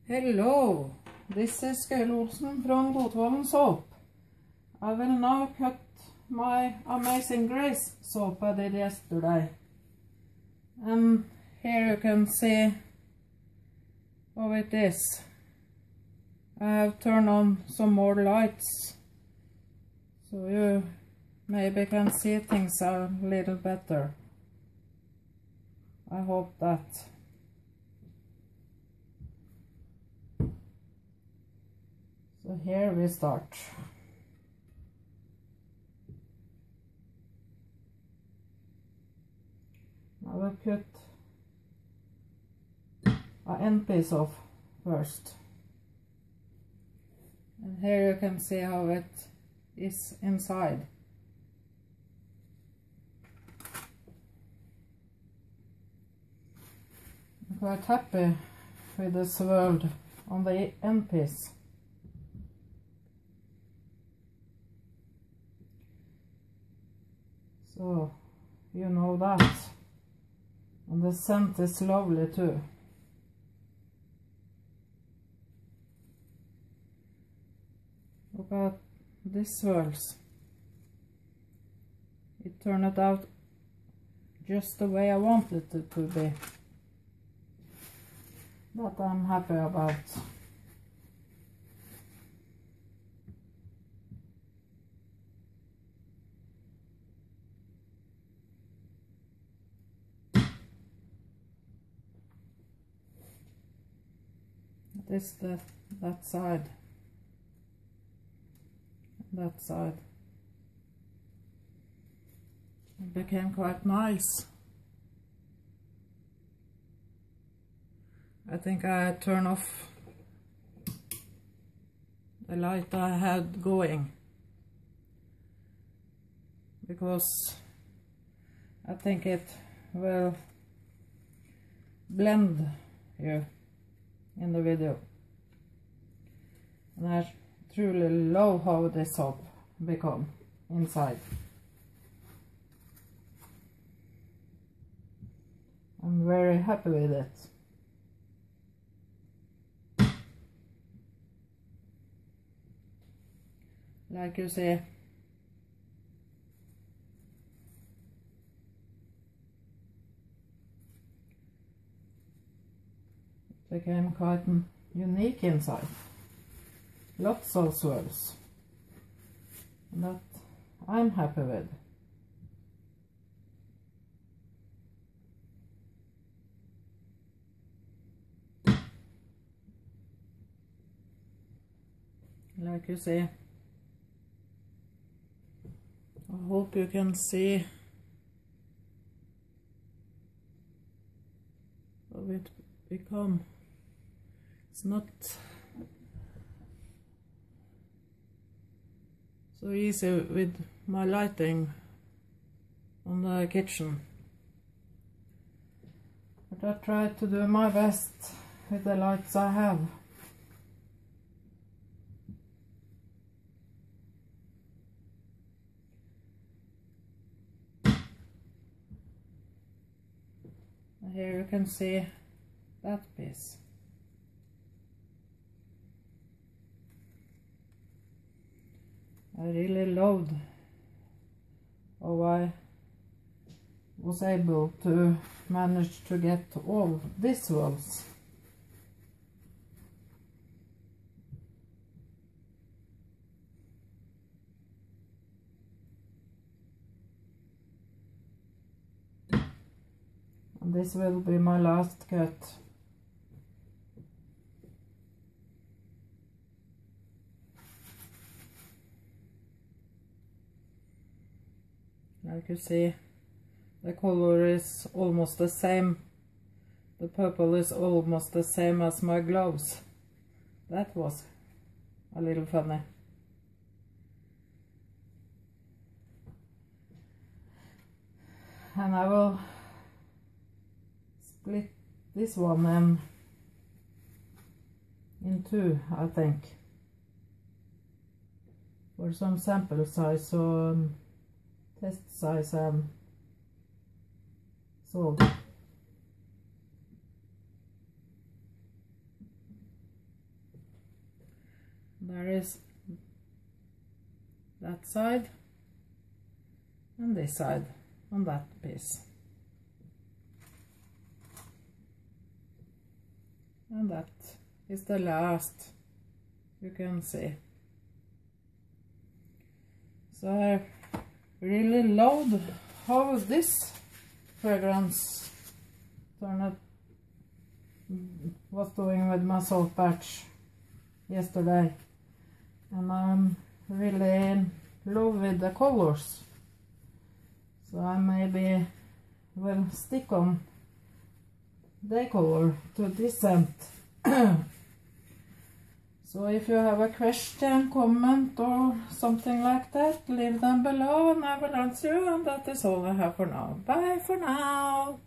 Hello, this is Gail Olsen from Rotvollen Soap. I will now cut my Amazing Grace soap I did yesterday. And here you can see how it is. I have turned on some more lights so you maybe can see things a little better. I hope that. So here we start. I will cut an end piece off first. And here you can see how it is inside. I'm quite happy with the swirl on the end piece. So, you know that. And the scent is lovely too. Look at these swirls. It turned out just the way I wanted it to be. That I'm happy about. This that side, that side. It became quite nice. I think I turn off the light I had going because I think it will blend here in the video, and I truly love how this soap become inside. I'm very happy with it. Like you see, became quite unique inside. Lots of swirls. That I'm happy with. Like you see, I hope you can see how it become. It's not so easy with my lighting on the kitchen, but I try to do my best with the lights I have. Here you can see that piece. I really loved how I was able to manage to get all these swirls. And this will be my last cut. Like you see, the color is almost the same. The purple is almost the same as my gloves. That was a little funny. And I will split this one in two, I think, for some sample size, so test size and so there is that side and this side on that piece. And that is the last you can see. So I really love how this fragrance was doing with my soap patch yesterday, and I'm really in love with the colors, so I maybe will stick on the color to this scent. So if you have a question, comment or something like that, leave them below and I will answer you, and that is all I have for now. Bye for now!